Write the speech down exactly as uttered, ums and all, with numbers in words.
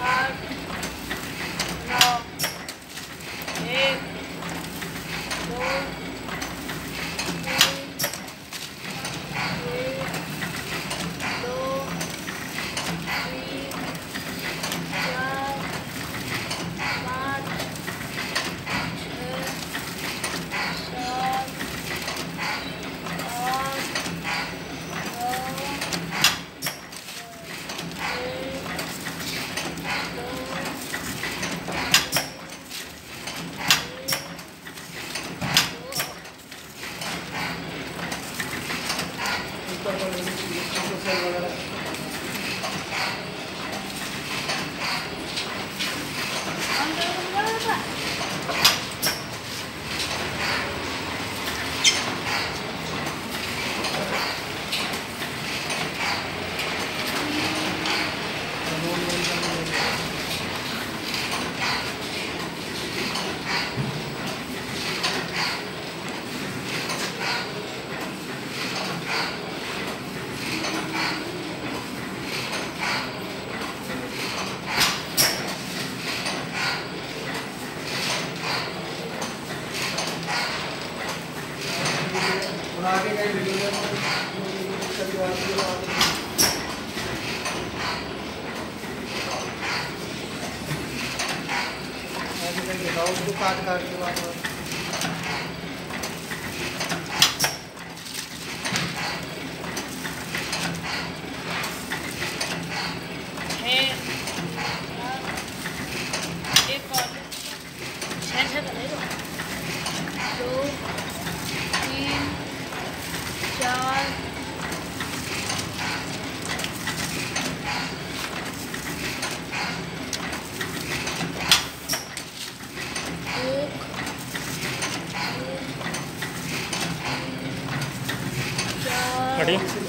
आठ नौ एक दो तीन एक दो तीन चार पाँच छः सात आठ नौ आगे गए वीडियो में सभी बात आगे दिखाओ उसको काट काट के बात एक और छः छः कर दो दो तीन चार एक चार